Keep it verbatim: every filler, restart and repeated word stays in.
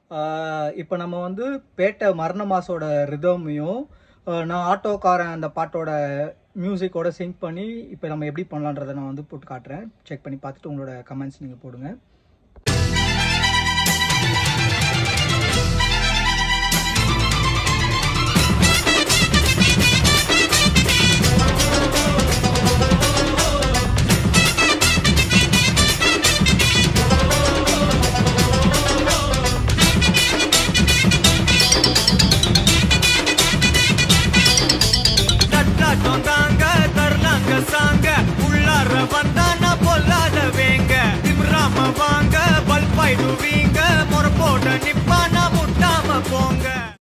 இப்போ நம்ம வந்து பேட்டை மரண மாசோட ரிதமையும் நான் ஆட்டோக்காரன் அந்த பாட்டோட மியூசிக்கோட சிங்க் பண்ணி இப்போ நம்ம எப்படி பண்ணலான்றதை நான் வந்து போட்டு காட்டுறேன். செக் பண்ணி பார்த்துட்டு உங்களோட கமெண்ட்ஸ் நீங்கள் போடுங்க.